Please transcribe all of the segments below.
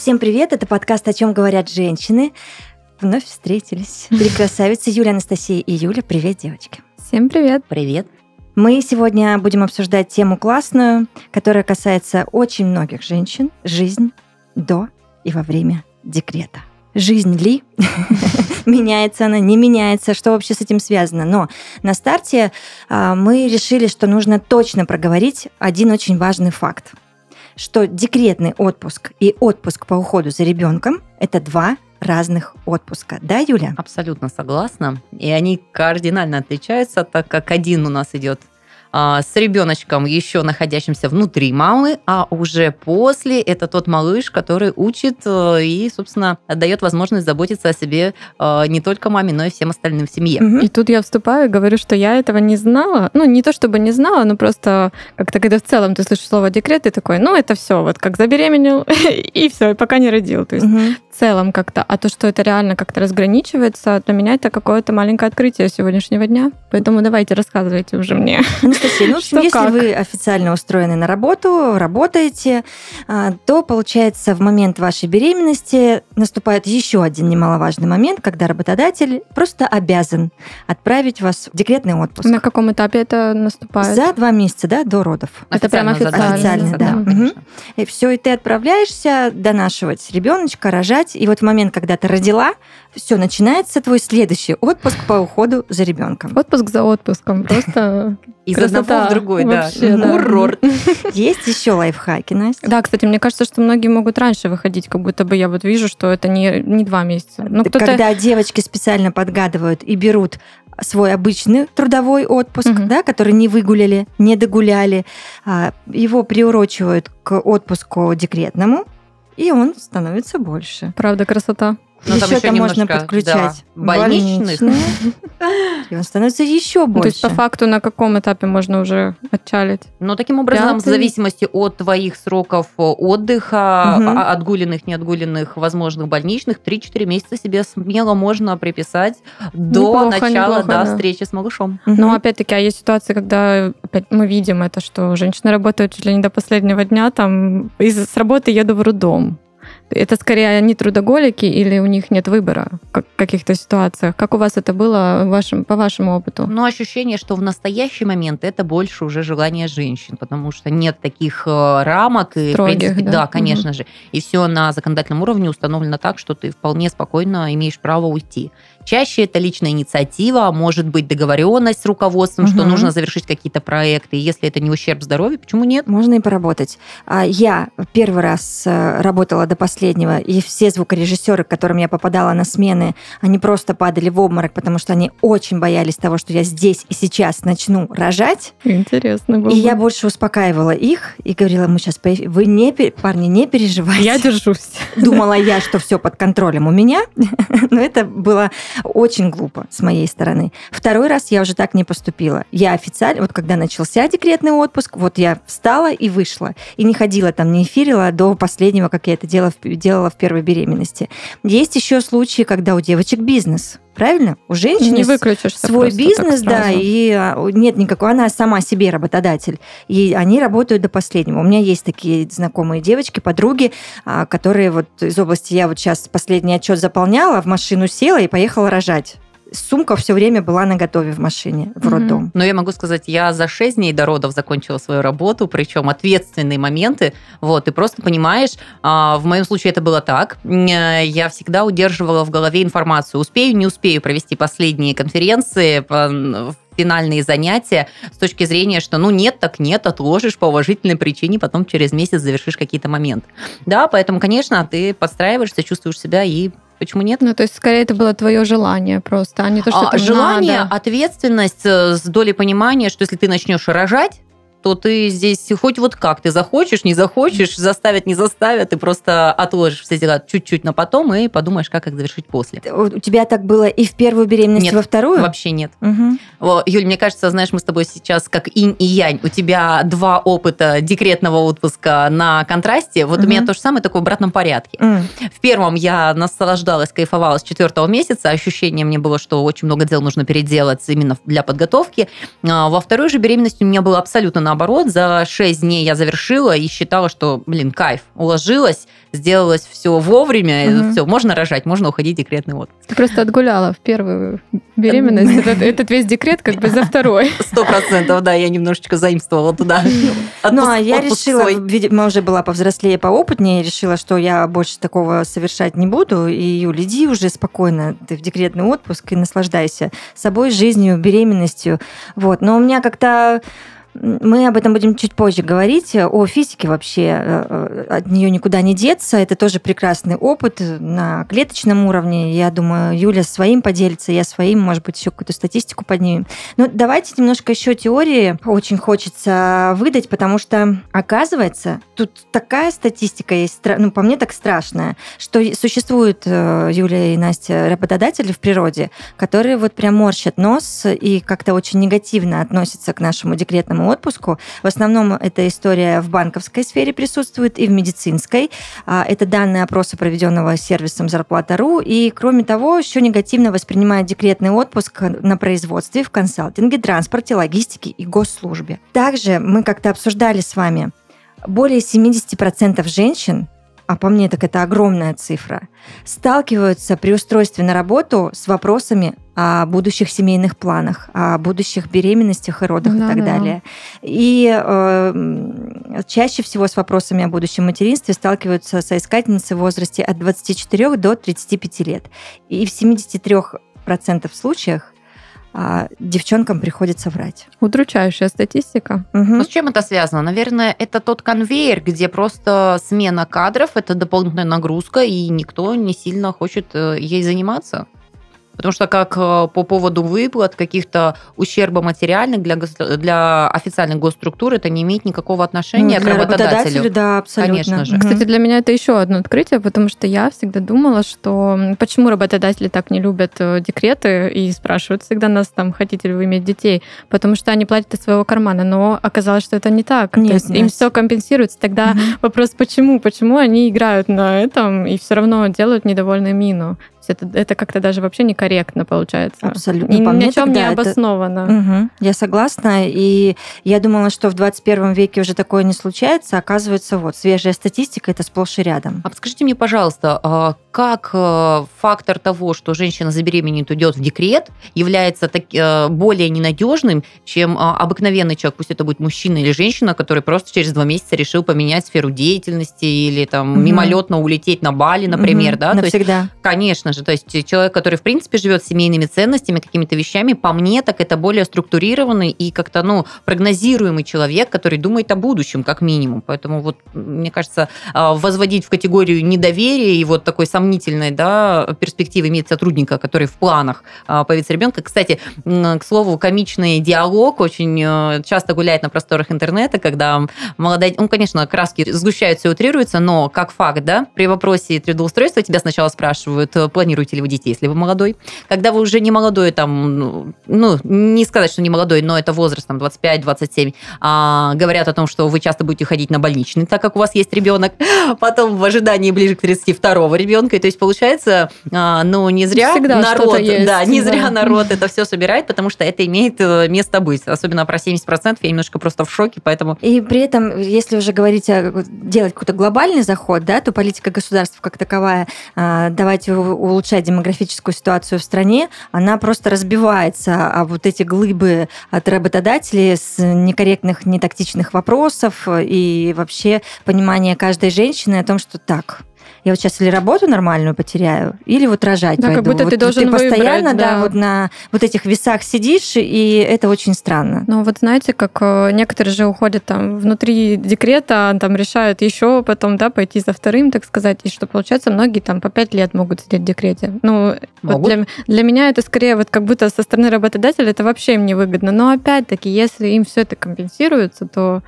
Всем привет, это подкаст «О чем говорят женщины». Вновь встретились. Три красавицы Юля, Анастасия и Юля. Привет, девочки. Всем привет. Привет. Мы сегодня будем обсуждать тему классную, которая касается очень многих женщин. Жизнь до и во время декрета. Жизнь ли? Меняется она, не меняется? Что вообще с этим связано? Но на старте мы решили, что нужно точно проговорить один очень важный факт. Что декретный отпуск и отпуск по уходу за ребенком – это два разных отпуска. Да, Юля? Абсолютно согласна. И они кардинально отличаются, так как один у нас идет с ребеночком, еще находящимся внутри мамы, а уже после это тот малыш, который учит и, собственно, дает возможность заботиться о себе не только маме, но и всем остальным в семье. И тут я вступаю и говорю, что я этого не знала. Ну, не то чтобы не знала, но просто как-то, когда в целом ты слышишь слово декрет, ты такой, ну, это все, вот как забеременел, и все, и пока не родил. То есть в целом как-то. А то, что это реально как-то разграничивается, для меня это какое-то маленькое открытие сегодняшнего дня. Поэтому давайте, рассказывайте уже мне. Анастасия, ну, в общем, если вы официально устроены на работу, работаете, то, получается, в момент вашей беременности наступает еще один немаловажный момент, когда работодатель просто обязан отправить вас в декретный отпуск. На каком этапе это наступает? За 2 месяца, да, до родов. Это прям официально, да. Угу. И все, и ты отправляешься донашивать ребеночка, рожать, и вот в момент, когда ты родила, все, начинается твой следующий отпуск по уходу за ребенком. Отпуск за отпуском, просто из одного в другой, вообще, да. Курорт. Есть еще лайфхаки, Настя? Да, кстати, мне кажется, что многие могут раньше выходить, как будто бы я вот вижу, что это не 2 месяца. Но когда девочки специально подгадывают и берут свой обычный трудовой отпуск, да, который не выгуляли, не догуляли, его приурочивают к отпуску декретному, и он становится больше. Правда, красота. Но еще там можно немножко, подключать больничных. И он становится еще больше. То есть, по факту, на каком этапе можно уже отчалить? Но таким образом, в зависимости от твоих сроков отдыха, отгуленных, неотгуленных, возможных больничных, 3-4 месяца себе смело можно приписать до начала встречи с малышом. Но опять-таки, есть ситуации, когда мы видим это, что женщины работают чуть ли не до последнего дня, там, с работы еду в роддом. Это скорее они трудоголики или у них нет выбора в каких-то ситуациях? Как у вас это было по вашему опыту? Ну, ощущение, что в настоящий момент это больше уже желание женщин, потому что нет таких рамок. Строгих, и, в принципе, да? Да, конечно же. И все на законодательном уровне установлено так, что ты вполне спокойно имеешь право уйти. Чаще это личная инициатива, может быть договоренность с руководством, что нужно завершить какие-то проекты. И если это не ущерб здоровью, почему нет? Можно и поработать. Я первый раз работала до последнего, и все звукорежиссеры, к которым я попадала на смены, они просто падали в обморок, потому что они очень боялись того, что я здесь и сейчас начну рожать. Интересно было. И я больше успокаивала их и говорила, вы парни, не переживайте. Я держусь. Думала я, что все под контролем у меня, но это было очень глупо с моей стороны. Второй раз я уже так не поступила. Я официально, вот когда начался декретный отпуск, вот я встала и вышла. И не ходила там, не эфирила до последнего, как я это делала в первой беременности. Есть еще случаи, когда у девочек бизнес. Правильно? У женщины не выключишься свой бизнес, да, и нет никакой, она сама себе работодатель, и они работают до последнего. У меня есть такие знакомые девочки, подруги, которые вот из области, я вот сейчас последний отчет заполняла, в машину села и поехала рожать. Сумка все время была наготове в машине, в роддом. Но я могу сказать, я за 6 дней до родов закончила свою работу, причем ответственные моменты. Вот, ты просто понимаешь, в моем случае это было так. Я всегда удерживала в голове информацию. Успею, не успею провести последние конференции, финальные занятия с точки зрения, что нет, так нет, отложишь по уважительной причине, потом через месяц завершишь какие-то моменты. Да, поэтому, конечно, ты подстраиваешься, чувствуешь себя и почему нет? Ну, то есть, скорее, это было твое желание просто, а не то, что желание, надо. Ответственность с долей понимания, что если ты начнешь рожать, то ты здесь хоть вот как, ты захочешь, не захочешь, заставят, не заставят, ты просто отложишь все дела чуть-чуть на потом и подумаешь, как их завершить после. У тебя так было и в первую беременность, нет, и во вторую? Вообще нет. Юль, мне кажется, знаешь, мы с тобой сейчас как инь и янь. У тебя 2 опыта декретного отпуска на контрасте. Вот у меня то же самое, только в обратном порядке. В первом я наслаждалась, кайфовала с 4-го месяца. Ощущение мне было, что очень много дел нужно переделать именно для подготовки. Во второй же беременности у меня было абсолютно наоборот. За 6 дней я завершила и считала, что, кайф, уложилась, сделалось все вовремя, все, можно рожать, можно уходить в декретный отпуск. Ты просто отгуляла в первую беременность, этот весь декрет как бы за второй. 100%, да, я немножечко заимствовала туда. Ну, а я решила, видимо, уже была повзрослее, поопытнее, решила, что я больше такого совершать не буду, и, Юля, иди уже спокойно, ты в декретный отпуск и наслаждайся собой, жизнью, беременностью. Вот. Но у меня как-то... Мы об этом будем чуть позже говорить. О физике вообще, от нее никуда не деться. Это тоже прекрасный опыт на клеточном уровне. Я думаю, Юля своим поделится, я своим, может быть, еще какую-то статистику поднимем. Но давайте немножко еще теории очень хочется выдать, потому что, оказывается, тут такая статистика есть, ну, по мне так страшная, что существуют, Юля и Настя, работодатели в природе, которые вот прям морщат нос и как-то очень негативно относятся к нашему декретному отпуску. В основном эта история в банковской сфере присутствует и в медицинской. Это данные опроса, проведенного сервисом Зарплата.ру. И, кроме того, еще негативно воспринимают декретный отпуск на производстве, в консалтинге, транспорте, логистике и госслужбе. Также мы как-то обсуждали с вами, более 70% женщин, а по мне так это огромная цифра, сталкиваются при устройстве на работу с вопросами о будущих семейных планах, о будущих беременностях и родах и так далее. И чаще всего с вопросами о будущем материнстве сталкиваются соискательницы в возрасте от 24 до 35 лет. И в 73% случаях девчонкам приходится врать. Удручающая статистика. Но с чем это связано? Наверное, это тот конвейер, где просто смена кадров, это дополнительная нагрузка, и никто не сильно хочет ей заниматься. Потому что как по поводу выплат, каких-то ущерба материальных для официальных госструктур, это не имеет никакого отношения к работодателю. Да, абсолютно. Конечно же. Кстати, для меня это еще одно открытие, потому что я всегда думала, что почему работодатели так не любят декреты и спрашивают всегда нас там, хотите ли вы иметь детей, потому что они платят из своего кармана, но оказалось, что это не так. Нет, то есть им все компенсируется. Тогда вопрос, почему они играют на этом и все равно делают недовольную мину. Это как-то даже вообще некорректно получается. Абсолютно. Ни на чем не обосновано. Я согласна. И я думала, что в 21 веке уже такое не случается. Оказывается, вот, свежая статистика, это сплошь и рядом. А подскажите мне, пожалуйста, как фактор того, что женщина забеременеет, уйдет в декрет, является более ненадежным, чем обыкновенный человек, пусть это будет мужчина или женщина, который просто через 2 месяца решил поменять сферу деятельности или там мимолетно улететь на Бали, например, да? Навсегда. То есть, конечно же, то есть человек, который в принципе живет семейными ценностями, какими-то вещами, по мне, так это более структурированный и как-то, прогнозируемый человек, который думает о будущем, как минимум. Поэтому вот, мне кажется, возводить в категорию недоверия и вот такой сомнительной, да, перспективы иметь сотрудника, который в планах появится ребенка. Кстати, к слову, комичный диалог очень часто гуляет на просторах интернета, когда молодая... конечно, краски сгущаются и утрируются, но как факт, да, при вопросе трудоустройства тебя сначала спрашивают, планируете ли вы детей, если вы молодой. Когда вы уже не молодой, там, не сказать, что не молодой, но это возраст, там, 25-27, говорят о том, что вы часто будете ходить на больничный, так как у вас есть ребенок, потом в ожидании ближе к 32-го ребенка, и то есть получается, не зря народ, не зря народ это все собирает, потому что это имеет место быть, особенно про 70%, я немножко просто в шоке, поэтому... И при этом, если уже говорить, делать какой-то глобальный заход, да, то политика государства как таковая, давайте улучшать демографическую ситуацию в стране, она просто разбивается, а вот эти глыбы от работодателей с некорректных, нетактичных вопросов и вообще понимание каждой женщины о том, что так, я вот сейчас или работу нормальную потеряю, или вот рожать пойду. Как будто ты должен выбрать, постоянно, вот на вот этих весах сидишь, и это очень странно. Ну вот знаете, как некоторые же уходят там внутри декрета, там решают еще потом, да, пойти за вторым, так сказать, и что получается, многие там по 5 лет могут сидеть в декрете. Вот для меня это скорее вот как будто со стороны работодателя это вообще им невыгодно. Но опять-таки, если им все это компенсируется, то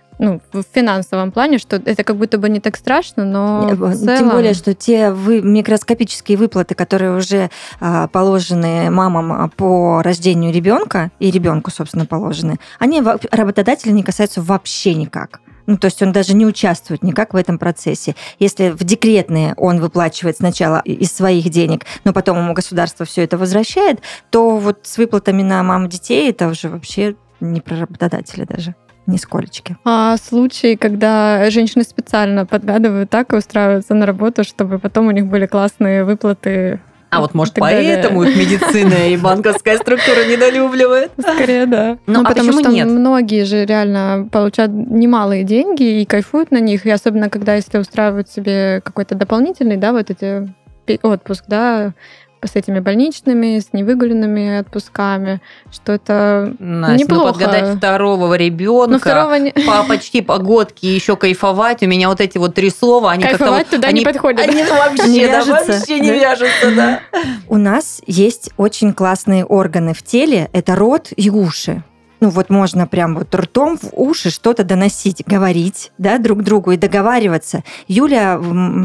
в финансовом плане, что это как будто бы не так страшно, но в целом... Тем более, что те микроскопические выплаты, которые уже положены мамам по рождению ребенка, и ребенку, собственно, положены, они работодателя не касаются вообще никак. То есть он даже не участвует никак в этом процессе. Если в декретные он выплачивает сначала из своих денег, но потом ему государство все это возвращает, то вот с выплатами на маму детей это уже вообще не про работодателя даже. нисколечки. А случаи, когда женщины специально подгадывают так и устраиваются на работу, чтобы потом у них были классные выплаты. А вот, может, поэтому их медицина и банковская структура недолюбливает? Скорее, да. Ну, а потому почему что нет? многие же реально получают немалые деньги и кайфуют на них, и особенно когда если устраивают себе какой-то дополнительный, да, вот эти отпуск, да, с этими больничными, с невыгуленными отпусками, что это Настя, неплохо. Подгадать второго ребенка, почти погодки еще кайфовать. У меня вот эти вот 3 слова, они как-то... Кайфовать туда не подходят. Они вообще не вяжутся, да. У нас есть очень классные органы в теле. Это рот и уши. Ну вот можно прям вот ртом в уши что-то доносить, говорить, да, друг другу и договариваться. Юля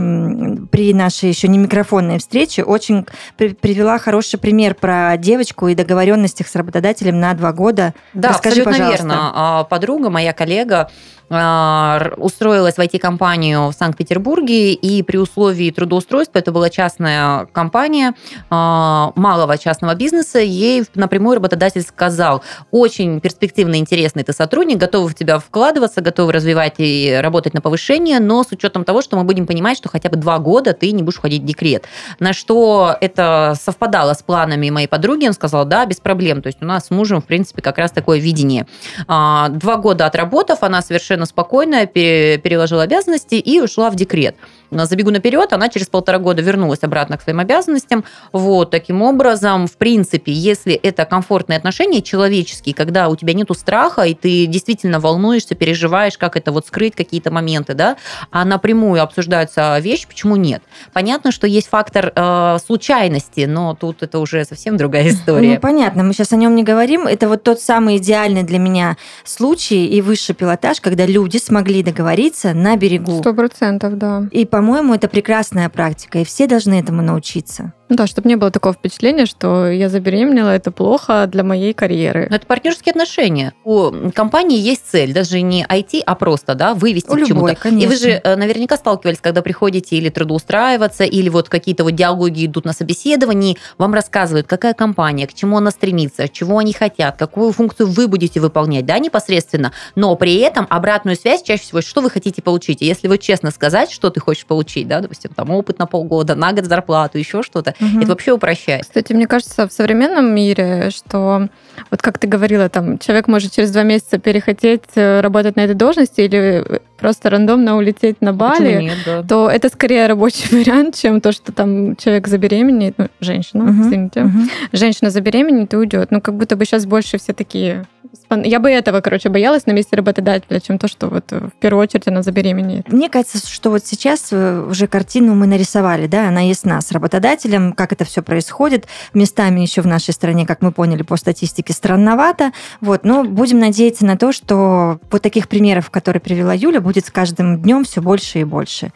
при нашей еще не микрофонной встрече очень привела хороший пример про девочку и договоренностях с работодателем на 2 года. Да, расскажи, абсолютно пожалуйста. верно. Подруга, моя коллега, устроилась в IT-компанию в Санкт-Петербурге, и при условии трудоустройства, это была частная компания малого частного бизнеса, ей напрямую работодатель сказал: очень перспективный, интересный ты сотрудник, готовы в тебя вкладываться, готовы развивать и работать на повышение, но с учетом того, что мы будем понимать, что хотя бы 2 года ты не будешь уходить в декрет. На что это совпадало с планами моей подруги, он сказал: да, без проблем, то есть у нас с мужем, в принципе, как раз такое видение. 2 года отработав, она совершенно спокойно переложила обязанности и ушла в декрет. Забегу наперед, она через 1,5 года вернулась обратно к своим обязанностям. Вот, таким образом, в принципе, если это комфортные отношения человеческие, когда у тебя нету страха, и ты действительно волнуешься, переживаешь, как это вот скрыть какие-то моменты, да, а напрямую обсуждаются вещи, почему нет? Понятно, что есть фактор случайности, но тут это уже совсем другая история. Ну, понятно, мы сейчас о нем не говорим. Это вот тот самый идеальный для меня случай и высший пилотаж, когда люди смогли договориться на берегу. 100%, да. И, по-моему, это прекрасная практика, и все должны этому научиться. Да, чтобы не было такого впечатления, что я забеременела, это плохо для моей карьеры. Но это партнерские отношения. У компании есть цель, даже не IT, а просто, да, вывести к чему-то. Конечно. И вы же наверняка сталкивались, когда приходите или трудоустраиваться, или вот какие-то вот диалоги идут на собеседовании, вам рассказывают, какая компания, к чему она стремится, чего они хотят, какую функцию вы будете выполнять, да, непосредственно, но при этом обратную связь чаще всего, что вы хотите получить. И если вы честно сказать, что ты хочешь получить, да, допустим, там опыт на полгода, на год зарплату, еще что-то, это вообще упрощает. Кстати, мне кажется, в современном мире, что вот как ты говорила, там человек может через 2 месяца перехотеть работать на этой должности или просто рандомно улететь на Бали, нет, да. то это скорее рабочий вариант, чем то, что там человек забеременеет, женщина, извините, женщина забеременеет и уйдет. Ну, как будто бы сейчас больше все такие... Я бы этого, боялась на месте работодателя, чем то, что вот в первую очередь она забеременеет. Мне кажется, что вот сейчас уже картину мы нарисовали, да, она ясна с работодателем, как это все происходит. Местами еще в нашей стране, как мы поняли по статистике, странновато. Вот, но будем надеяться на то, что вот таких примеров, которые привела Юля, будет с каждым днем все больше и больше.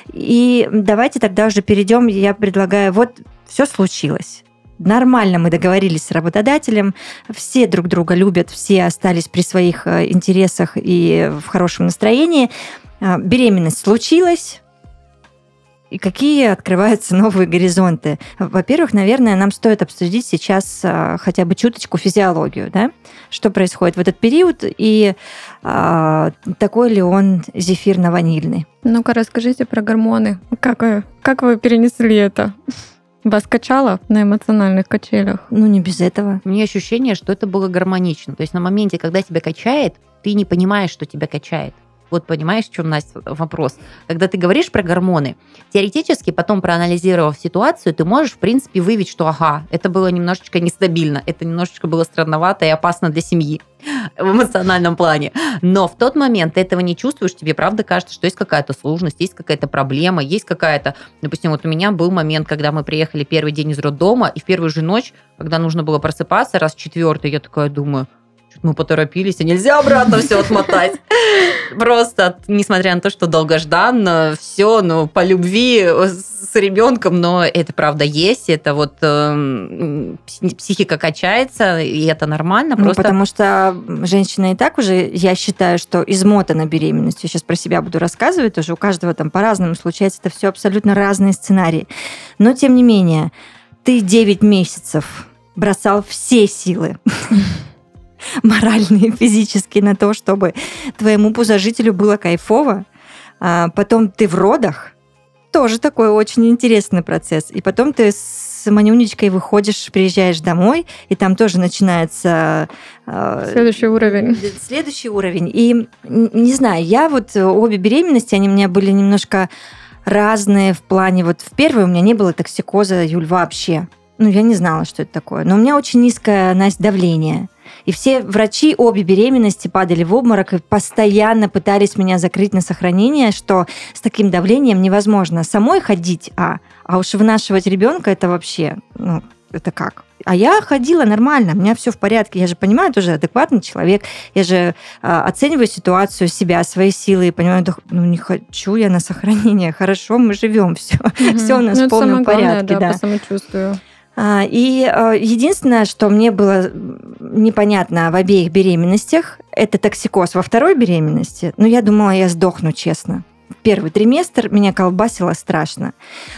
И давайте тогда уже перейдем, я предлагаю, вот все случилось. Нормально мы договорились с работодателем, все друг друга любят, все остались при своих интересах и в хорошем настроении. Беременность случилась, и какие открываются новые горизонты? Во-первых, наверное, нам стоит обсудить сейчас хотя бы чуточку физиологию, да? Что происходит в этот период, и такой ли он зефирно-ванильный. Ну-ка, расскажите про гормоны. Как вы перенесли это? Вас качало на эмоциональных качелях? Ну, не без этого. У меня ощущение, что это было гармонично. То есть на моменте, когда тебя качает, ты не понимаешь, что тебя качает. Вот понимаешь, в чем, Настя, вопрос? Когда ты говоришь про гормоны, теоретически, потом проанализировав ситуацию, ты можешь, в принципе, выявить, что ага, это было немножечко нестабильно, это немножечко было странновато и опасно для семьи в эмоциональном плане. Но в тот момент ты этого не чувствуешь, тебе правда кажется, что есть какая-то сложность, есть какая-то проблема, есть какая-то... Допустим, вот у меня был момент, когда мы приехали первый день из роддома, и в первую же ночь, когда нужно было просыпаться, раз 4-й, я такая думаю... Мы поторопились, и нельзя обратно все отмотать. Просто, несмотря на то, что долгожданно, все, ну, по любви с ребенком, но это правда есть, это вот психика качается, и это нормально. Ну, потому что женщина и так уже, я считаю, что измотана беременностью. Я сейчас про себя буду рассказывать, тоже у каждого там по-разному случается, это все абсолютно разные сценарии. Но, тем не менее, ты 9 месяцев бросал все силы моральные, физические на то, чтобы твоему пузожителю было кайфово. Потом ты в родах. Тоже такой очень интересный процесс. И потом ты с манюнечкой выходишь, приезжаешь домой, и там тоже начинается... Следующий уровень. Следующий уровень. И, не знаю, я вот обе беременности, они у меня были немножко разные в плане... Вот в первой у меня не было токсикоза, Юль, вообще. Ну, я не знала, что это такое. Но у меня очень низкое, Настя, давление. И все врачи обе беременности падали в обморок и постоянно пытались меня закрыть на сохранение, что с таким давлением невозможно самой ходить, а уж вынашивать ребенка это вообще, ну, это как? А я ходила нормально, у меня все в порядке. Я же понимаю, тоже адекватный человек. Я же оцениваю ситуацию, себя, свои силы и понимаю, ну не хочу я на сохранение. Хорошо, мы живем, все у нас в полном порядке. Да, по самочувствию. И единственное, что мне было непонятно в обеих беременностях, это токсикоз во второй беременности. Но я думала, я сдохну, честно. Первый триместр меня колбасило страшно.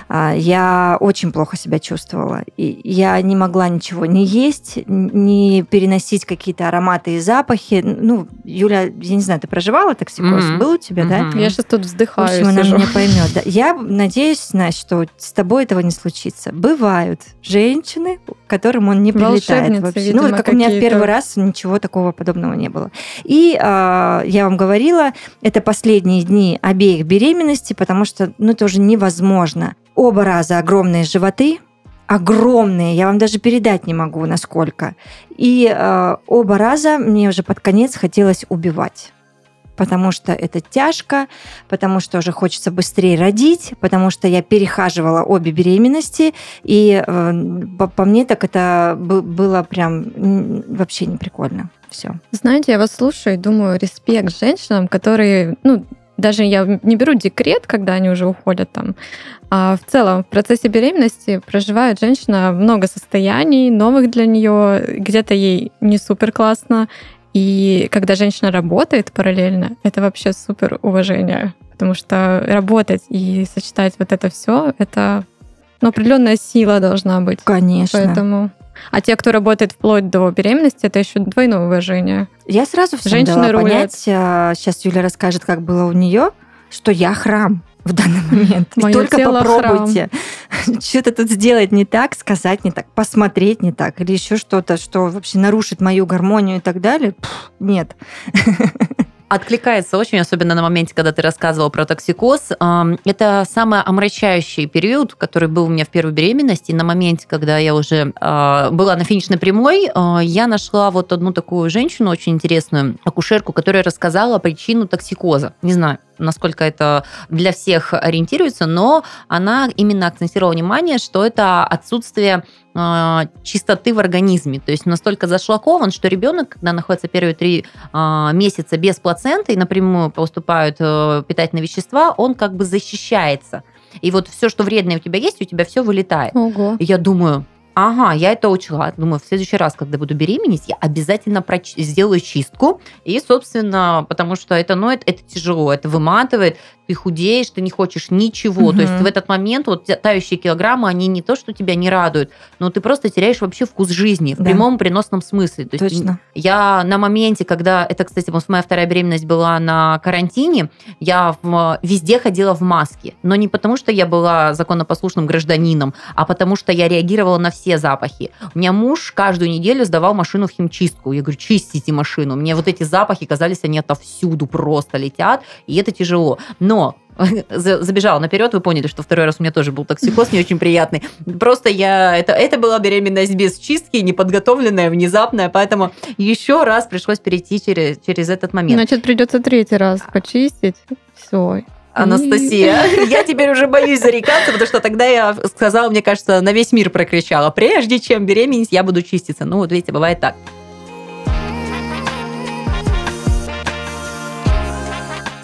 Я очень плохо себя чувствовала. И я не могла ничего не есть, не переносить какие-то ароматы и запахи. Ну, Юля, я не знаю, ты проживала токсикоз? Был у тебя, да? Я сейчас тут вздыхаю. В общем, она меня поймет. Да. Я надеюсь, Настя, что с тобой этого не случится. Бывают женщины, которым он не прилетает вообще. Видимо, ну, как у меня в первый раз ничего такого подобного не было. И я вам говорила, это последние дни обеих беременности, потому что, ну, это уже невозможно. Оба раза огромные животы, огромные, я вам даже передать не могу, насколько. И оба раза мне уже под конец хотелось убивать. Потому что это тяжко, потому что уже хочется быстрее родить, потому что я перехаживала обе беременности, и по мне так это было прям вообще не прикольно. Все. Знаете, я вас слушаю и думаю, респект женщинам, которые, ну, даже я не беру декрет, когда они уже уходят там, а в целом в процессе беременности проживает женщина много состояний, новых для нее, где-то ей не супер классно. И когда женщина работает параллельно, это вообще супер уважение, потому что работать и сочетать вот это все, это определенная сила должна быть. Конечно. Поэтому... А те, кто работает вплоть до беременности, это еще двойное уважение. Я сразу всем дала понять, сейчас Юля расскажет, как было у нее, что я храм в данный момент. И только попробуйте что-то тут сделать не так, сказать не так, посмотреть не так, или еще что-то, что вообще нарушит мою гармонию и так далее. Нет. Откликается очень, особенно на моменте, когда ты рассказывала про токсикоз. Это самый омрачающий период, который был у меня в первой беременности. На моменте, когда я уже была на финишной прямой, я нашла вот одну такую женщину, очень интересную, акушерку, которая рассказала причину токсикоза. Не знаю, насколько это для всех ориентируется, но она именно акцентировала внимание, что это отсутствие чистоты в организме. То есть настолько зашлакован, что ребенок, когда находится первые 3 месяца без плаценты и напрямую поступают питательные вещества, он как бы защищается. И вот все, что вредное у тебя есть, у тебя все вылетает. Ого. И я думаю... Ага, я это учла. Думаю, в следующий раз, когда буду беременеть, я обязательно сделаю чистку. И, собственно, потому что это тяжело, это выматывает, ты худеешь, ты не хочешь ничего. То есть в этот момент вот тающие килограммы, они не то, что тебя не радуют, но ты просто теряешь вообще вкус жизни в прямом переносном смысле. То есть точно. Я на моменте, когда... Это, кстати, моя вторая беременность была на карантине, я везде ходила в маске. Но не потому, что я была законопослушным гражданином, а потому что я реагировала на все запахи. У меня муж каждую неделю сдавал машину в химчистку. Я говорю, чистите машину. Мне вот эти запахи казались, они отовсюду просто летят, и это тяжело. Но забежала наперед, вы поняли, что второй раз у меня тоже был токсикоз, не очень приятный. Просто это была беременность без чистки, неподготовленная, внезапная, поэтому еще раз пришлось перейти через этот момент. Значит, придется 3-й раз почистить. Все. Анастасия, я теперь уже боюсь зарекаться, потому что тогда я сказала, мне кажется, на весь мир прокричала, прежде чем беременеть, я буду чиститься. Ну, вот видите, бывает так.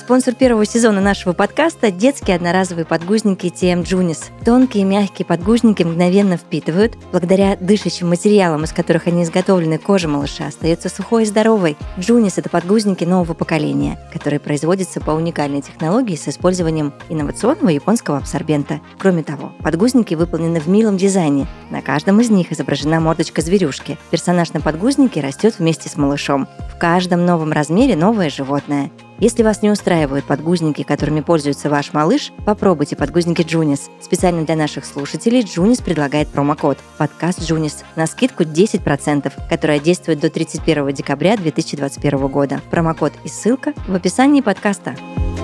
Спонсор первого сезона нашего подкаста – детские одноразовые подгузники TM Junis. Тонкие мягкие подгузники мгновенно впитывают. Благодаря дышащим материалам, из которых они изготовлены, кожа малыша остается сухой и здоровой. Junis – это подгузники нового поколения, которые производятся по уникальной технологии с использованием инновационного японского абсорбента. Кроме того, подгузники выполнены в милом дизайне. На каждом из них изображена мордочка зверюшки. Персонаж на подгузнике растет вместе с малышом. В каждом новом размере новое животное. Если вас не устраивают подгузники, которыми пользуется ваш малыш, попробуйте подгузники Junis. Специально для наших слушателей Junis предлагает промокод «Подкаст Junis» на скидку 10%, которая действует до 31 декабря 2021 года. Промокод и ссылка в описании подкаста.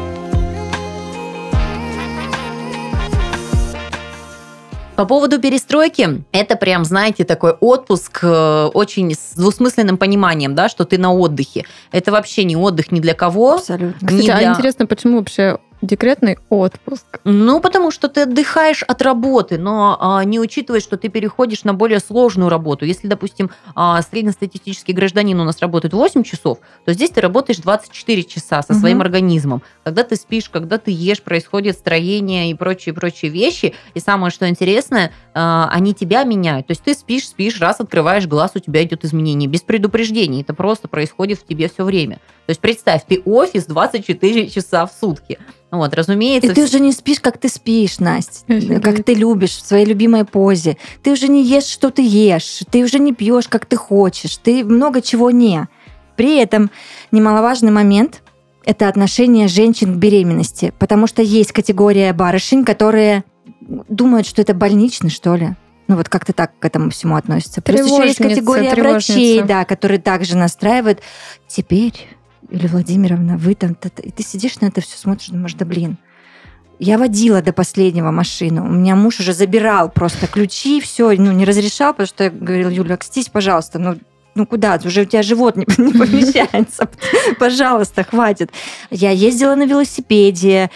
По поводу перестройки, это прям, знаете, такой отпуск очень с двусмысленным пониманием, да, что ты на отдыхе. Это вообще не отдых ни для кого. Абсолютно. Кстати, а интересно, почему вообще декретный отпуск? Ну, потому что ты отдыхаешь от работы, но не учитывая, что ты переходишь на более сложную работу. Если, допустим, среднестатистический гражданин у нас работает 8 часов, то здесь ты работаешь 24 часа со своим организмом. Когда ты спишь, когда ты ешь, происходит строение и прочие вещи. И самое, что интересное, они тебя меняют. То есть ты спишь, раз открываешь глаз, у тебя идет изменение без предупреждений. Это просто происходит в тебе все время. То есть представь, ты офис 24 часа в сутки. Вот, разумеется. И ты уже не спишь, как ты спишь, Настя, как ты любишь, в своей любимой позе. Ты уже не ешь, что ты ешь. Ты уже не пьешь, как ты хочешь. Ты много чего не. При этом немаловажный момент – это отношение женщин к беременности. Потому что есть категория барышень, которые думают, что это больничный, что ли. Ну вот как-то так к этому всему относятся. Плюс еще есть категория врачей, да, которые также настраивают. Теперь... Или Владимировна, вы там-то... И ты сидишь на это все, смотришь, думаешь, да блин. Я водила до последнего машину. У меня муж уже забирал просто ключи, все, не разрешал, потому что я говорила, Юля, окстись, пожалуйста, ну куда? Уже у тебя живот не помещается. Пожалуйста, хватит. Я ездила на велосипеде.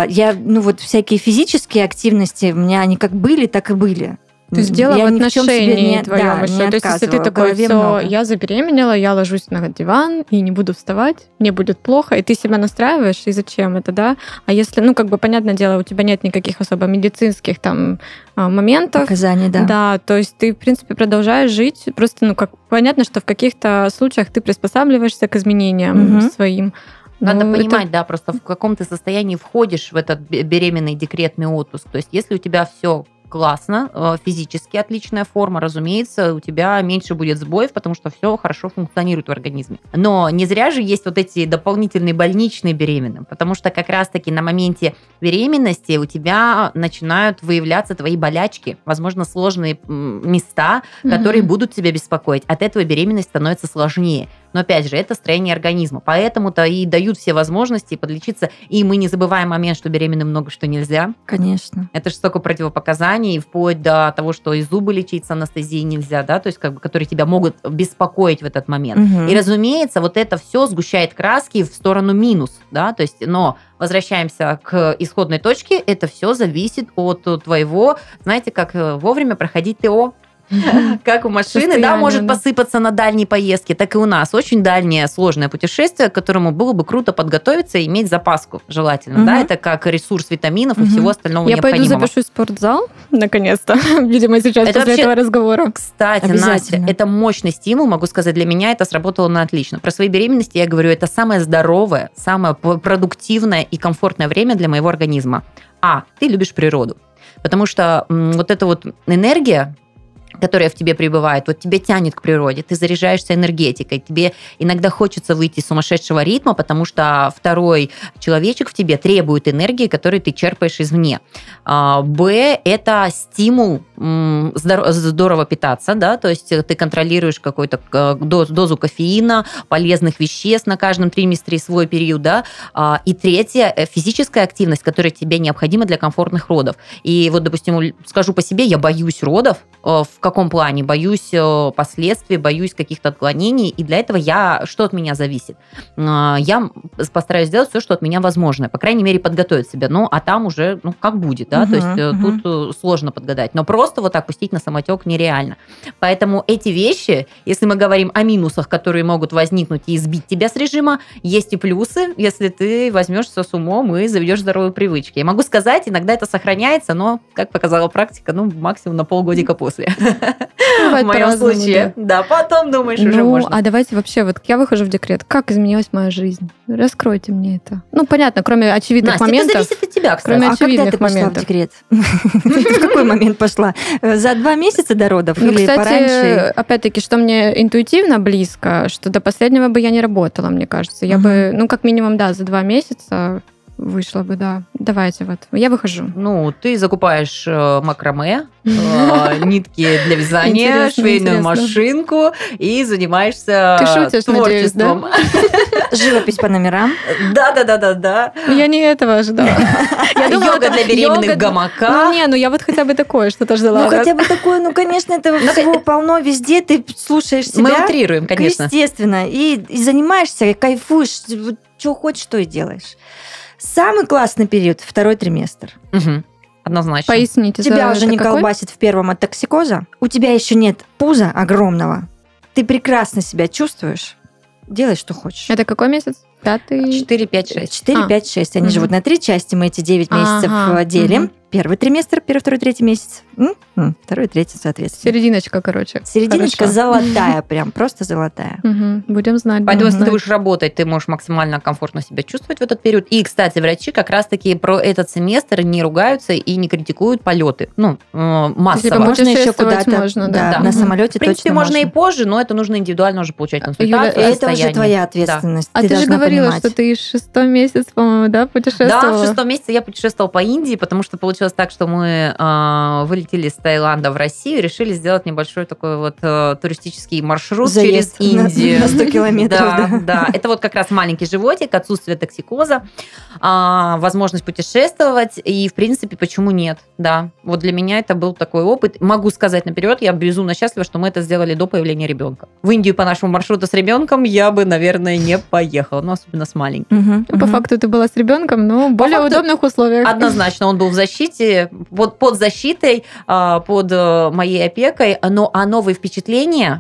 Всякие физические активности у меня они как были, так и были. То есть дело в отношении твоем еще. То есть если ты такой, все, я забеременела, я ложусь на диван и не буду вставать, мне будет плохо, и ты себя настраиваешь, и зачем это, да? А если, понятное дело, у тебя нет никаких особо медицинских там моментов. Показаний, да. Да, то есть ты, в принципе, продолжаешь жить, просто, понятно, что в каких-то случаях ты приспосабливаешься к изменениям своим. Надо понимать, да, просто в каком ты состоянии входишь в этот беременный декретный отпуск. То есть если у тебя все классно, физически отличная форма, разумеется, у тебя меньше будет сбоев, потому что все хорошо функционирует в организме. Но не зря же есть вот эти дополнительные больничные беременным, потому что как раз-таки на моменте беременности у тебя начинают выявляться твои болячки, возможно, сложные места, которые будут тебя беспокоить. От этого беременность становится сложнее. Но опять же, это строение организма. Поэтому-то и дают все возможности подлечиться. И мы не забываем момент, что беременным много что нельзя. Конечно. Это же столько противопоказаний, вплоть до того, что и зубы лечить с анестезией нельзя, да, то есть которые тебя могут беспокоить в этот момент. И, разумеется, вот это все сгущает краски в сторону минус, да, то есть, но возвращаемся к исходной точке, это все зависит от твоего, знаете, как вовремя проходить ТО. Как у машины, да, может посыпаться на дальней поездке, так и у нас очень дальнее сложное путешествие, к которому было бы круто подготовиться и иметь запаску желательно, да, это как ресурс витаминов и всего остального необходимого. Я пойду запишусь в спортзал, наконец-то, видимо, сейчас после этого разговора. Кстати, Настя, это мощный стимул, могу сказать, для меня это сработало на отлично. Про свои беременности я говорю, это самое здоровое, самое продуктивное и комфортное время для моего организма. Ты любишь природу, потому что вот эта вот энергия, которая в тебе пребывает, вот тебе тянет к природе, ты заряжаешься энергетикой, тебе иногда хочется выйти из сумасшедшего ритма, потому что второй человечек в тебе требует энергии, которую ты черпаешь извне. Б, это стимул здорово питаться, да, то есть ты контролируешь какую-то дозу кофеина, полезных веществ на каждом триместре свой период, да. И третье, физическая активность, которая тебе необходима для комфортных родов. И вот, допустим, скажу по себе, я боюсь родов в каком плане? Боюсь последствий, боюсь каких-то отклонений, и для этого что от меня зависит? Я постараюсь сделать все, что от меня возможно, по крайней мере, подготовить себя, а там уже, как будет, да, то есть тут сложно подгадать, но просто вот так пустить на самотек нереально. Поэтому эти вещи, если мы говорим о минусах, которые могут возникнуть и сбить тебя с режима, есть и плюсы, если ты возьмешься с умом и заведешь здоровые привычки. Я могу сказать, иногда это сохраняется, но, как показала практика, максимум на полгодика после. В моем случае. Да, потом думаешь, уже можно. А давайте вообще, вот я выхожу в декрет, как изменилась моя жизнь? Раскройте мне это. Понятно, кроме очевидных моментов. Это зависит от тебя, кстати. А когда ты пошла в декрет? В какой момент пошла? За 2 месяца до родов или пораньше? Опять-таки, что мне интуитивно близко, что до последнего бы я не работала, мне кажется. Я бы, как минимум, за 2 месяца вышла бы, да. Давайте вот. Я выхожу. Ты закупаешь макраме, нитки для вязания, швейную машинку и занимаешься творчеством. Живопись по номерам. Да. Я не этого ожидала. Йога для беременных в гамаках. Я вот хотя бы такое что-то ждала. Хотя бы такое, конечно, этого всего полно везде. Ты слушаешь себя. Мы утрируем, конечно. Естественно. И занимаешься, и кайфуешь. Что хочешь, то и делаешь. Самый классный период – 2-й триместр. Однозначно. Поясните. Тебя уже не колбасит в первом от токсикоза. У тебя еще нет пуза огромного. Ты прекрасно себя чувствуешь. Делай, что хочешь. Это какой месяц? 5-й? 4, 5, 6. 4, 5, 6. Они живут на 3 части. Мы эти 9 месяцев делим. 1-й триместр, 1-й, 2-й, 3-й месяц. 2-й, 3-й, соответственно. Серединочка, короче. Серединочка золотая, прям просто золотая. Будем знать. Поэтому, если ты будешь работать, ты можешь максимально комфортно себя чувствовать в этот период. И, кстати, врачи как раз-таки про этот семестр не ругаются и не критикуют полеты. Массово. Можно еще куда-то. Да. На самолете точно можно. В принципе, можно и позже, но это нужно индивидуально уже получать консультацию. Это уже твоя ответственность. А ты же говорила, что ты 6-й месяц, по-моему, да, путешествовала? Да, в 6-м месяце я путешествовала по Индии, потому что получилось так, что мы вылетели из Таиланда в Россию и решили сделать небольшой такой вот туристический маршрут через Индию. На 100 километров. Да. Это вот как раз маленький животик, отсутствие токсикоза, возможность путешествовать, и, в принципе, почему нет? Да, вот для меня это был такой опыт. Могу сказать наперед, я безумно счастлива, что мы это сделали до появления ребенка. В Индию по нашему маршруту с ребенком я бы, наверное, не поехала, особенно с маленьким. По факту ты была с ребенком, но в более удобных условиях. Однозначно, он был в защите, под защитой, под моей опекой, но новые впечатления,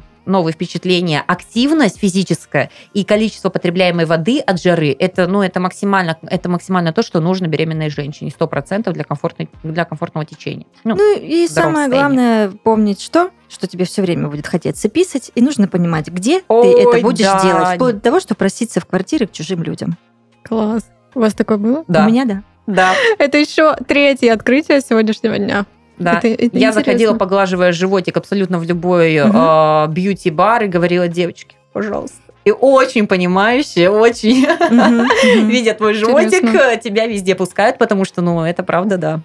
активность физическая и количество потребляемой воды от жары, это максимально то, что нужно беременной женщине, 100% для комфортного течения. И самое главное помнить, что тебе все время будет хотеться писать, и нужно понимать, где ты это будешь делать, вплоть до того, что проситься в квартиры к чужим людям. Класс. У вас такое было? Да. У меня, да. Да. Это еще 3-е открытие сегодняшнего дня. Да. Это я заходила, поглаживая животик абсолютно в любой бьюти-бар и говорила: девочки, пожалуйста. И очень понимающие, очень видят твой животик, тебя везде пускают, потому что, это правда, да.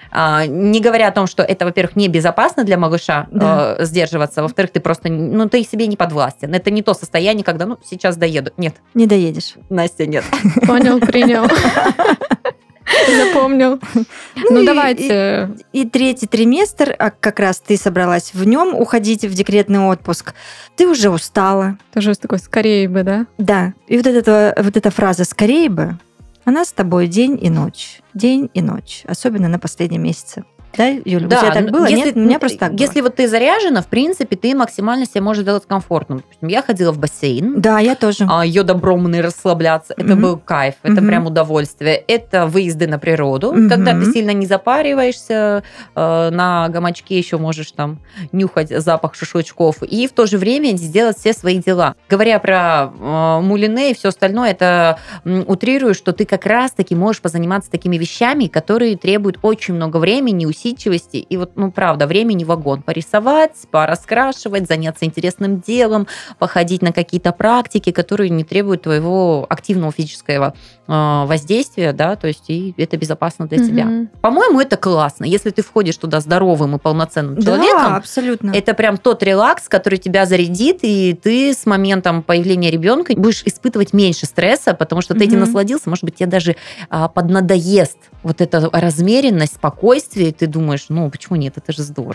Не говоря о том, что это, во-первых, небезопасно для малыша сдерживаться, во-вторых, ты просто, ты себе не подвластен. Это не то состояние, когда, сейчас доеду. Нет. Не доедешь. Настя, нет. Понял, принял. Запомнил. Давайте. И 3-й триместр, как раз ты собралась в нем уходить в декретный отпуск, ты уже устала. Тоже такой «скорее бы», да? Да. И вот эта фраза «скорее бы», она с тобой день и ночь. День и ночь. Особенно на последнем месяце. Да, Юля, да, у тебя так было? Нет, у меня просто так было. Если вот ты заряжена, в принципе, ты максимально себе можешь сделать комфортным. Я ходила в бассейн. Да, я тоже. Йодобромный расслабляться. Это был кайф, это прям удовольствие. Это выезды на природу, когда ты сильно не запариваешься, на гамачке еще можешь там нюхать запах шашлычков и в то же время сделать все свои дела. Говоря про мулине и все остальное, это утрирую, что ты как раз-таки можешь позаниматься такими вещами, которые требуют очень много времени, усилий, и правда, времени вагон. Порисовать, пораскрашивать, заняться интересным делом, походить на какие-то практики, которые не требуют твоего активного физического воздействия, да, то есть и это безопасно для тебя. По-моему, это классно. Если ты входишь туда здоровым и полноценным человеком, абсолютно. Это прям тот релакс, который тебя зарядит, и ты с моментом появления ребенка будешь испытывать меньше стресса, потому что ты этим насладился, может быть, тебе даже поднадоест вот эта размеренность, спокойствие, ты думаешь, почему нет, это же здорово.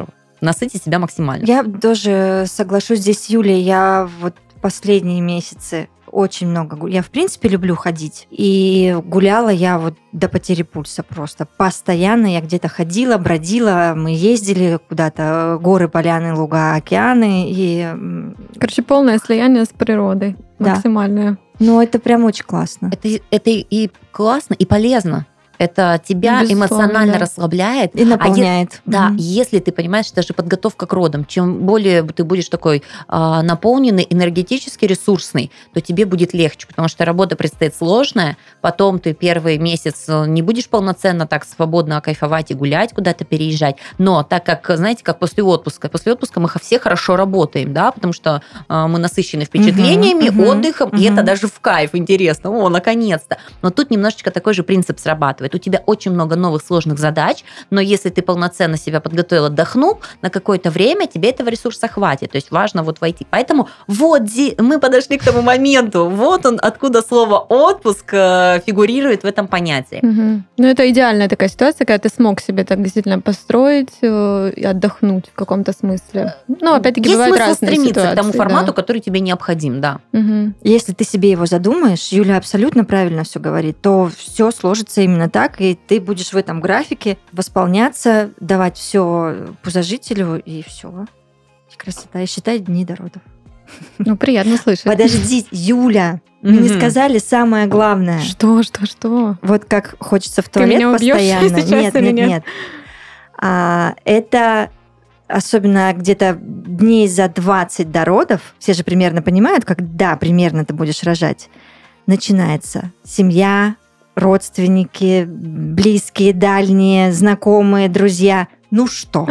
насытить себя максимально. Я тоже соглашусь здесь с Юлей. Я вот последние месяцы очень много гуляла. Я, в принципе, люблю ходить. И гуляла я вот до потери пульса просто. Постоянно я где-то ходила, бродила. Мы ездили куда-то. Горы, поляны, луга, океаны. И... Короче, полное слияние с природой. Да. Максимальное. Ну, это прям очень классно. Это и классно, и полезно. Это тебя эмоционально расслабляет. И наполняет. Да, если ты понимаешь, это же подготовка к родам. Чем более ты будешь такой наполненный, энергетически ресурсный, то тебе будет легче, потому что работа предстоит сложная. Потом ты первый месяц не будешь полноценно так свободно кайфовать и гулять, куда-то переезжать. Но так как, знаете, как после отпуска мы все хорошо работаем, да, потому что мы насыщены впечатлениями, отдыхом, и это даже в кайф, интересно. О, наконец-то. Но тут немножечко такой же принцип срабатывает. У тебя очень много новых сложных задач, но если ты полноценно себя подготовил, отдохнул, на какое-то время тебе этого ресурса хватит. То есть важно вот войти. Поэтому вот мы подошли к тому моменту. Вот он, откуда слово «отпуск» фигурирует в этом понятии. Ну, это идеальная такая ситуация, когда ты смог себе так действительно построить и отдохнуть в каком-то смысле. Ну, опять-таки, есть бывают смысл разные стремиться ситуации, к тому формату, который тебе необходим, да. Если ты себе его задумаешь, Юля абсолютно правильно все говорит, то все сложится именно так, и ты будешь в этом графике восполняться, давать все пузожителю, и все. Красота. И считай дни до родов. Ну, приятно слышать. Подожди, Юля, мы не сказали самое главное. Что? Вот как хочется в туалет постоянно. Нет. Это особенно где-то дней за 20 до родов, все же примерно понимают, когда примерно ты будешь рожать, начинается семья, родственники, близкие, дальние, знакомые, друзья. Ну что?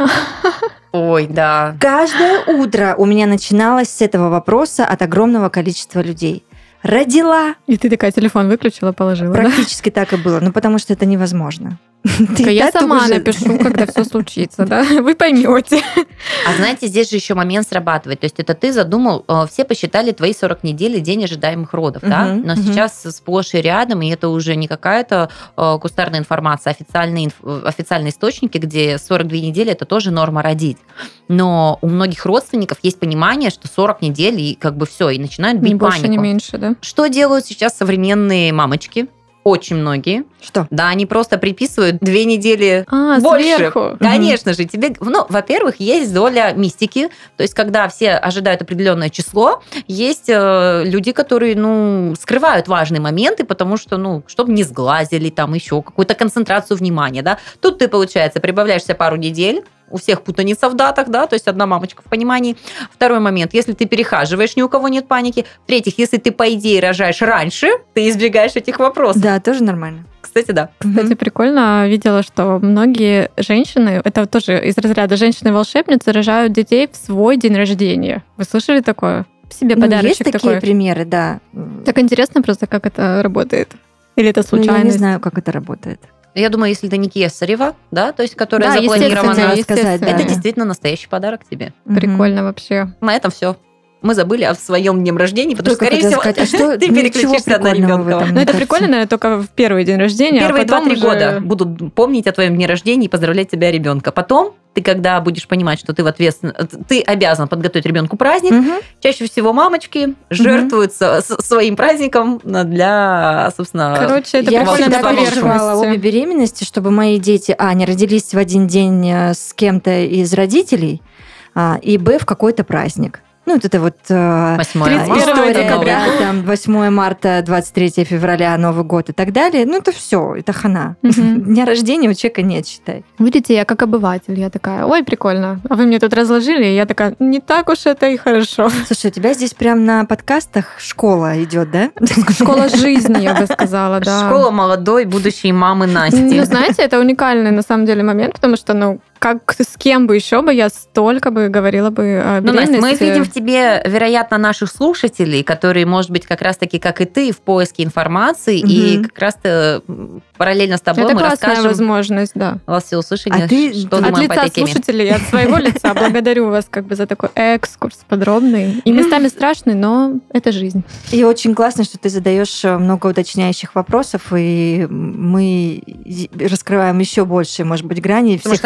Ой, да. Каждое утро у меня начиналось с этого вопроса от огромного количества людей. Родила. И ты такая телефон выключила, положила. Практически так и было. Ну, потому что это невозможно. Я сама напишу, когда все случится, да? Вы поймете. А знаете, здесь же еще момент срабатывает. То есть это ты задумал, все посчитали твои 40 недель и день ожидаемых родов, да? Но сейчас сплошь и рядом, и это уже не какая-то кустарная информация, а официальные источники, где 42 недели – это тоже норма родить. Но у многих родственников есть понимание, что 40 недель, и как бы все, и начинают бить панику. Ни больше, ни меньше, да? Что делают сейчас современные мамочки? Очень многие. Что? Да, они просто приписывают 2 недели больше. Сверху. Конечно же, тебе... Ну, во-первых, есть доля мистики. То есть, когда все ожидают определенное число, есть люди, которые, скрывают важные моменты, потому что, чтобы не сглазили, там еще какую-то концентрацию внимания, да. Тут ты, получается, прибавляешься пару недель, у всех путаница в датах, да, то есть одна мамочка в понимании. Второй момент, если ты перехаживаешь, ни у кого нет паники. В-третьих, если ты, по идее, рожаешь раньше, ты избегаешь этих вопросов. Да, тоже нормально. Кстати, да. Кстати, прикольно. Видела, что многие женщины, это тоже из разряда женщины-волшебницы, рожают детей в свой день рождения. Вы слышали такое? Себе подарочек есть такие такой. примеры, да. Так интересно просто, как это работает. Или это случайность? Я не знаю, как это работает. Я думаю, если это не кесарева, да, то есть которая запланирована, это действительно настоящий подарок тебе. Прикольно вообще. На этом все. Мы забыли о своем дне рождения, потому что, скорее всего, ты переключишься на ребенка. Ну, это прикольно, наверное, только в первый день рождения. Первые 2-3 года будут помнить о твоем дне рождения и поздравлять тебя ребенка. Потом ты, когда будешь понимать, что ты обязан подготовить ребенку праздник, чаще всего мамочки жертвуют своим праздником для, собственно, короче, это я всегда переживала обе беременности, чтобы мои дети, не родились в один день с кем-то из родителей, и в какой-то праздник. Ну, вот это вот 8 история, да, там 8 марта, 23 февраля, Новый год и так далее. Ну, это все, это хана. Дня рождения у человека нет, считай. Видите, я как обыватель, я такая, ой, прикольно. А вы мне тут разложили, и я такая, не так уж это и хорошо. Слушай, у тебя здесь прям на подкастах школа идет, да? Школа жизни, я бы сказала, да. Школа молодой будущей мамы Насти. Ну, знаете, это уникальный на самом деле момент, потому что, как с кем бы еще бы я столько бы говорила бы о беременности. Настя, мы видим в тебе, вероятно, наших слушателей, которые, может быть, как раз-таки, как и ты, в поиске информации, и как раз параллельно с тобой это мы расскажем... Это классная возможность, да. Вас все услышали, что думаем по этой теме. От лица слушателей, от своего лица благодарю вас за такой экскурс подробный. И местами страшный, но это жизнь. И очень классно, что ты задаешь много уточняющих вопросов, и мы раскрываем еще больше, может быть, граней всех историй.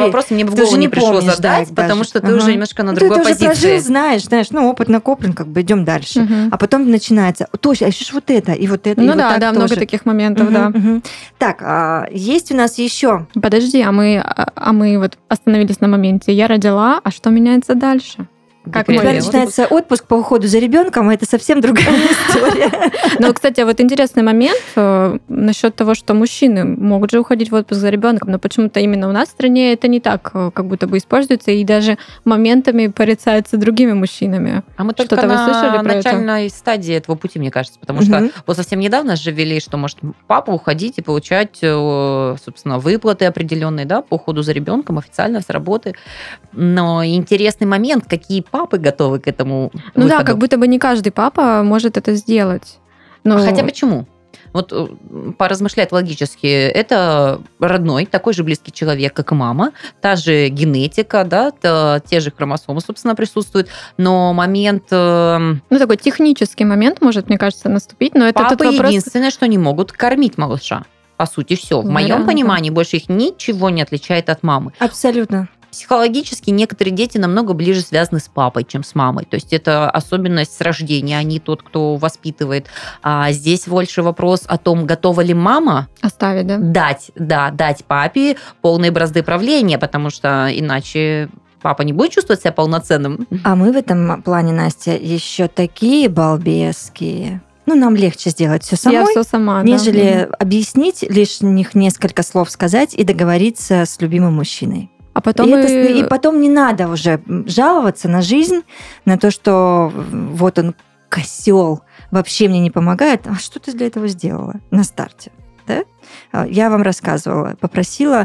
вопросы мне в голову не пришло задать, потому что ты уже немножко на другой позиции. Ты уже прожил, знаешь, опыт накоплен, как бы идем дальше. А потом начинается, точно, а еще ж вот это, и вот это, и вот так тоже. Много таких моментов, да. Так, есть у нас еще... Подожди, а мы вот остановились на моменте. Я родила, а что меняется дальше? Когда начинается отпуск по уходу за ребенком, это совсем другая история. Ну, кстати, вот интересный момент насчет того, что мужчины могут же уходить в отпуск за ребенком, но почему-то именно у нас в стране это не так, как будто бы используется, и даже моментами порицается другими мужчинами. А мы только на начальной стадии этого пути, мне кажется, потому что вот совсем недавно же ввели, что может папа уходить и получать, собственно, выплаты определенные, да, по уходу за ребенком официально с работы. Но интересный момент, какие папы готовы к этому выходу. Ну да, как будто бы не каждый папа может это сделать. Но... Хотя почему? Вот поразмышлять логически, это родной, такой же близкий человек, как и мама, та же генетика, да, те же хромосомы, собственно, присутствуют, но момент... Ну, такой технический момент может, мне кажется, наступить, но это папы тот вопрос... единственное, что не могут кормить малыша. По сути, все. В моем понимании больше их ничего не отличает от мамы. Абсолютно. Психологически некоторые дети намного ближе связаны с папой, чем с мамой. То есть это особенность с рождения, а не тот, кто воспитывает. А здесь больше вопрос о том, готова ли мама оставить, да? Дать папе полные бразды правления, потому что иначе папа не будет чувствовать себя полноценным. А мы в этом плане, Настя, еще такие балбеские. Ну, нам легче сделать все самой, я все сама, нежели объяснить, лишних несколько слов сказать и договориться с любимым мужчиной. А потом и потом не надо уже жаловаться на жизнь, на то, что вот он козел, вообще мне не помогает. А что ты для этого сделала на старте? Да? Я вам рассказывала, попросила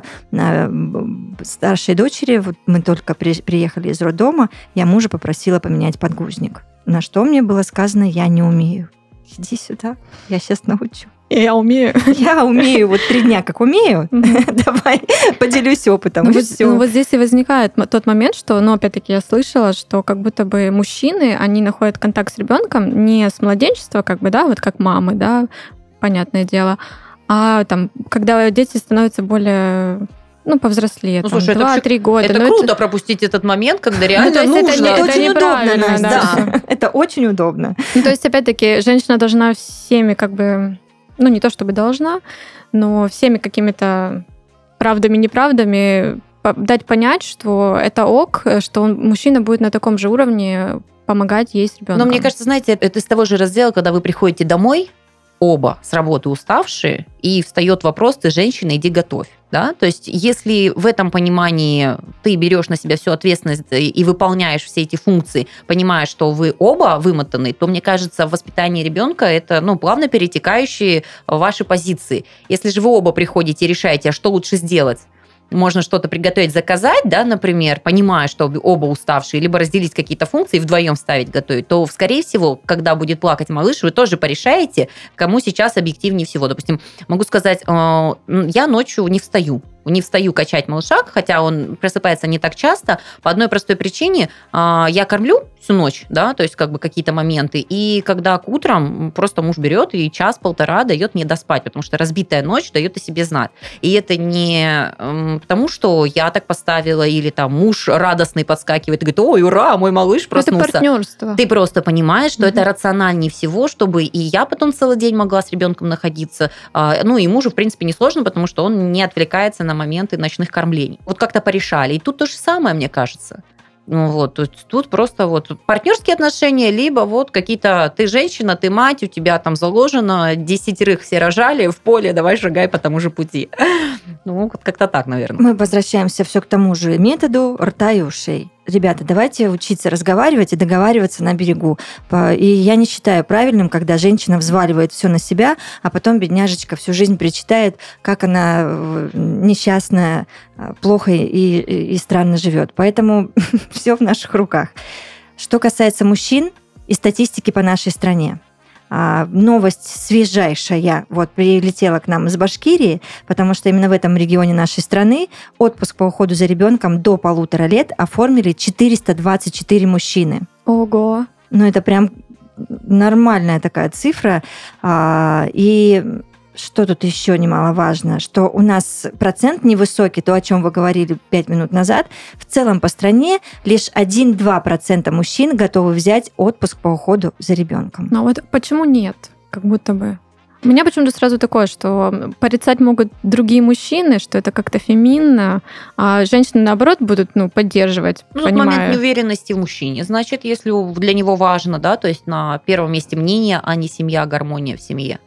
старшей дочери, вот мы только приехали из роддома, я мужа попросила поменять подгузник. На что мне было сказано: я не умею. Иди сюда, я сейчас научу. Я умею. Я умею, вот 3 дня как умею. Давай поделюсь опытом. Ну вот здесь и возникает тот момент, что, ну опять-таки я слышала, что как будто бы мужчины, они находят контакт с ребенком не с младенчества, как бы, да, вот как мамы, да, понятное дело, а там, когда дети становятся более... Ну, повзрослее, ну, 2-3 года. Это круто пропустить этот момент, когда реально нужно. Это очень удобно, Настя. Да. Это очень удобно. Ну, то есть, опять-таки, женщина должна всеми как бы... Ну, не то чтобы должна, но всеми какими-то правдами-неправдами дать понять, что это ок, что мужчина будет на таком же уровне помогать ей с ребенком. Но мне кажется, знаете, это из того же раздела, когда вы приходите домой, оба с работы уставшие, и встает вопрос: ты женщина, иди готовь. Да? То есть если в этом понимании ты берешь на себя всю ответственность и выполняешь все эти функции, понимая, что вы оба вымотаны, то, мне кажется, в воспитании ребенка это плавно перетекающие ваши позиции. Если же вы оба приходите и решаете, а что лучше сделать, можно что-то приготовить, заказать, да, например, понимая, что оба уставшие, либо разделить какие-то функции и вдвоем ставить готовить, то, скорее всего, когда будет плакать малыш, вы тоже порешаете, кому сейчас объективнее всего. Допустим, могу сказать, я ночью не встаю качать малыша, хотя он просыпается не так часто, по одной простой причине: я кормлю всю ночь, да, то есть как бы какие-то моменты, и когда утром просто муж берет и 1-1.5 дает мне доспать, потому что разбитая ночь дает о себе знать. И это не потому, что я так поставила, или там муж радостный подскакивает и говорит: ой, ура, мой малыш проснулся. Это партнерство. Ты просто понимаешь, что это рациональнее всего, чтобы и я потом целый день могла с ребенком находиться, ну и мужу, в принципе, несложно, потому что он не отвлекается на моменты ночных кормлений. Вот как-то порешали. И тут то же самое, мне кажется. Ну вот, тут просто вот партнерские отношения, либо вот какие-то: ты женщина, ты мать, у тебя там заложено 10 все рожали в поле, давай шагай по тому же пути. Ну, как-то так, наверное. Мы возвращаемся все к тому же методу рта и ушей. Ребята, давайте учиться разговаривать и договариваться на берегу. И я не считаю правильным, когда женщина взваливает все на себя, а потом бедняжечка всю жизнь причитает, как она несчастная, плохо и странно живет. Поэтому все в наших руках. Что касается мужчин и статистики по нашей стране. Новость свежайшая вот прилетела к нам из Башкирии, потому что именно в этом регионе нашей страны отпуск по уходу за ребенком до 1,5 лет оформили 424 мужчины. Ого! Ну, это прям нормальная такая цифра. И что тут еще немаловажно, что у нас процент невысокий, то, о чем вы говорили 5 минут назад, в целом по стране лишь 1-2% мужчин готовы взять отпуск по уходу за ребенком. Но вот почему нет? Как будто бы. У меня почему-то сразу такое, что порицать могут другие мужчины, что это как-то феминно, а женщины, наоборот, будут поддерживать, понимаю. Момент неуверенности в мужчине. Значит, если для него важно, да, то есть на первом месте мнение, а не семья, гармония в семье.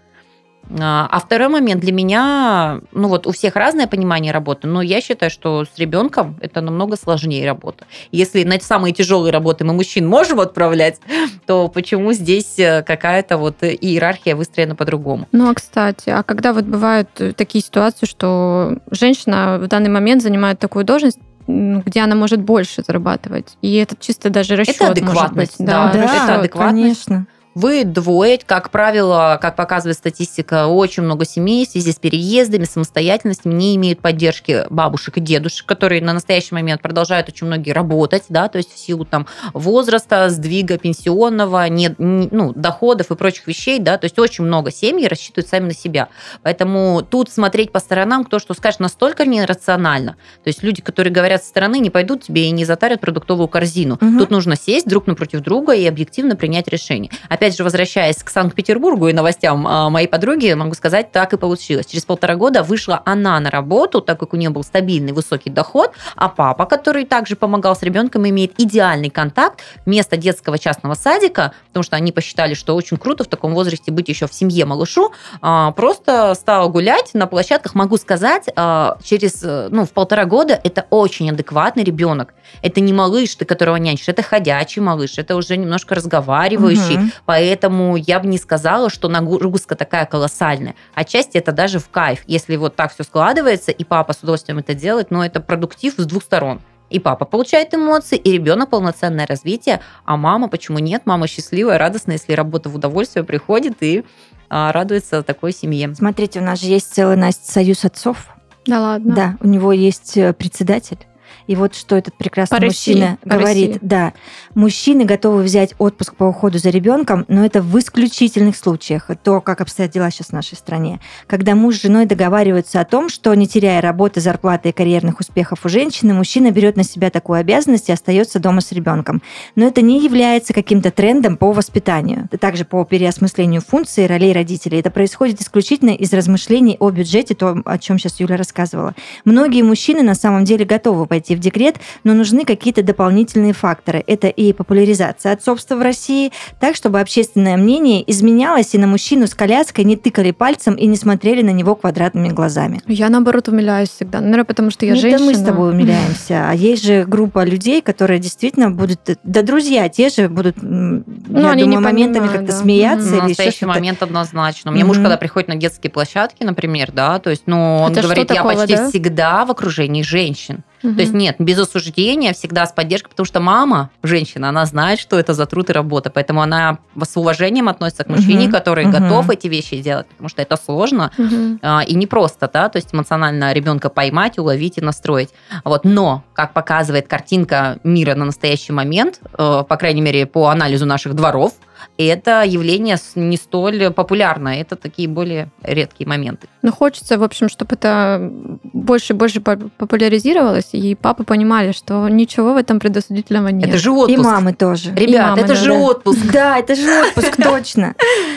А второй момент для меня, у всех разное понимание работы, но я считаю, что с ребенком это намного сложнее работа. Если на самые тяжелые работы мы мужчин можем отправлять, то почему здесь какая-то иерархия выстроена по-другому? Ну, кстати, а когда бывают такие ситуации, что женщина в данный момент занимает такую должность, где она может больше зарабатывать, и это чисто даже расчет. Это адекватность, может быть. Да, это адекватность. Конечно. Вы двое, как правило, как показывает статистика, очень много семей в связи с переездами, самостоятельностью не имеют поддержки бабушек и дедушек, которые на настоящий момент продолжают очень многие работать, да, то есть в силу возраста, сдвига пенсионного, доходов и прочих вещей, да, то есть очень много семей рассчитывают сами на себя. Поэтому тут смотреть по сторонам, кто что скажет, настолько нерационально. То есть люди, которые говорят со стороны, не пойдут тебе и не затарят продуктовую корзину. Угу. Тут нужно сесть друг напротив друга и объективно принять решение. Опять же, возвращаясь к Санкт-Петербургу и новостям моей подруги, могу сказать, так и получилось. Через 1,5 года вышла она на работу, так как у нее был стабильный высокий доход, а папа, который также помогал с ребенком, имеет идеальный контакт вместо детского частного садика, потому что они посчитали, что очень круто в таком возрасте быть еще в семье малышу, просто стала гулять на площадках. Могу сказать, через в 1,5 года это очень адекватный ребенок. Это не малыш, ты которого нянчишь, это ходячий малыш, это уже немножко разговаривающий. Угу. Поэтому я бы не сказала, что нагрузка такая колоссальная. Отчасти это даже в кайф. Если так все складывается, и папа с удовольствием это делает, но это продуктив с двух сторон. И папа получает эмоции, и ребенок полноценное развитие, а мама, почему нет? Мама счастливая, радостная, если работа в удовольствие приходит и радуется такой семье. Смотрите, у нас же есть целый, Настя, союз отцов. Да ладно? Да, у него есть председатель. И вот что этот прекрасный мужчина говорит. Да, мужчины готовы взять отпуск по уходу за ребенком, но это в исключительных случаях. То, как обстоят дела сейчас в нашей стране. Когда муж с женой договариваются о том, что, не теряя работы, зарплаты и карьерных успехов у женщины, мужчина берет на себя такую обязанность и остается дома с ребенком. Но это не является каким-то трендом по воспитанию. Также по переосмыслению функций и ролей родителей. Это происходит исключительно из размышлений о бюджете, то, о чем сейчас Юля рассказывала. Многие мужчины на самом деле готовы пойти в декрет, но нужны какие-то дополнительные факторы. Это и популяризация отцовства в России, так, чтобы общественное мнение изменялось, и на мужчину с коляской не тыкали пальцем и не смотрели на него квадратными глазами. Я, наоборот, умиляюсь всегда. Наверное, потому что я женщина. Это мы с тобой умиляемся. А есть же группа людей, которые действительно будут... Да, друзья, те же будут, я думаю, моментами как-то смеяться. В настоящий момент однозначно. У меня муж, когда приходит на детские площадки, например, да, то есть, он говорит, я почти всегда в окружении женщин. То есть нет, без осуждения, всегда с поддержкой, потому что мама, женщина, она знает, что это за труд и работа, поэтому она с уважением относится к мужчине, который готов эти вещи делать, потому что это сложно и непросто, да, то есть эмоционально ребенка поймать, уловить и настроить. Но, как показывает картинка мира на настоящий момент, по крайней мере, по анализу наших дворов, это явление не столь популярное, это такие более редкие моменты. Но хочется, в общем, чтобы это больше и больше популяризировалось, и папы понимали, что ничего в этом предосудительного нет. Это же отпуск. И мамы тоже. Ребят, это же отпуск. Да, это же отпуск, точно.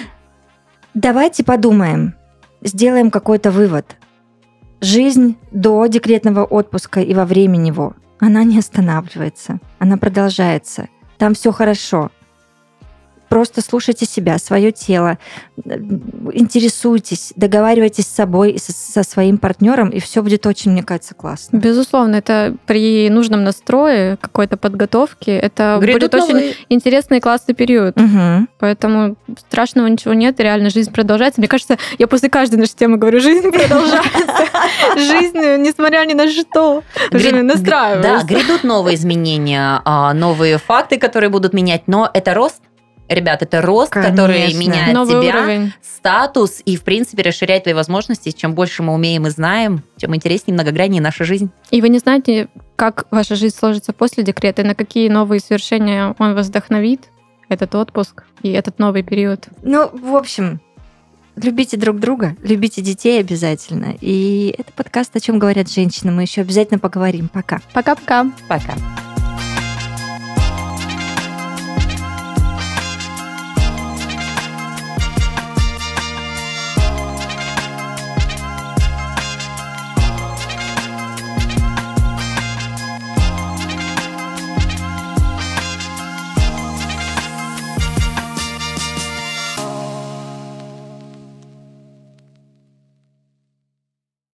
Давайте подумаем, сделаем какой-то вывод. Жизнь до декретного отпуска и во время него, она не останавливается, она продолжается. Там все хорошо. Просто слушайте себя, свое тело, интересуйтесь, договаривайтесь с собой и со своим партнером, и все будет очень, мне кажется, классно. Безусловно, это при нужном настрое, какой-то подготовке, это будет очень интересный и классный период. Угу. Поэтому страшного ничего нет, реально жизнь продолжается. Мне кажется, я после каждой нашей темы говорю, жизнь продолжается. Жизнь, несмотря ни на что, настраиваюсь. Да, грядут новые изменения, новые факты, которые будут менять, но это рост. Ребят, это рост, конечно, который меняет новый тебя, уровень, статус и, в принципе, расширяет твои возможности. Чем больше мы умеем и знаем, тем интереснее, многограннее наша жизнь. И вы не знаете, как ваша жизнь сложится после декрета, и на какие новые свершения он вас вдохновит, этот отпуск и этот новый период? В общем, Любите друг друга, любите детей обязательно. И это подкаст «О чем говорят женщины». Мы еще обязательно поговорим. Пока. Пока-пока. Пока.